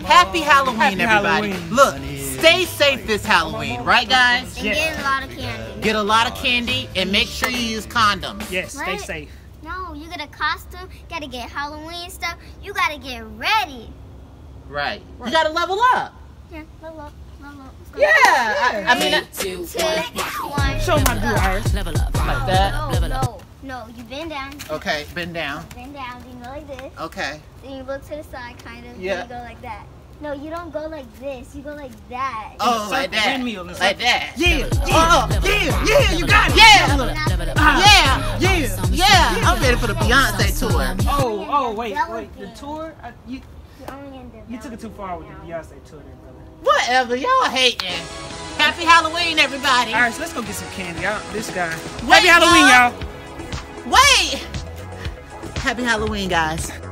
Happy Halloween, Happy everybody. Halloween. Look, stay safe this Halloween, right, guys? And get a lot of candy. Get a lot of candy and make sure you use condoms. Yes, stay What? safe. No, you get a costume, gotta get Halloween stuff, you gotta get ready. Right. You gotta level up. Yeah, level up, level up. Let's go. Yeah. I mean, 2, 1. Show them how to do it, Iris. like that. No, you bend down. Okay, bend down. Bend down, then you go like this. Okay. Then you look to the side, kind of. Yeah. Then you go like that. No, you don't go like this. You go like that. Oh, like that. Windmill and Like stuff. that. Yeah, Oh, yeah, you got it. Yeah. I'm ready for the Beyonce tour. Oh, wait. The tour? You You're only in the took it too far with the Beyonce tour there, brother. Whatever. Y'all hating. Happy Halloween, everybody. All right, so let's go get some candy. This guy. Wait, Happy Halloween, y'all. Wait. Happy Halloween, guys.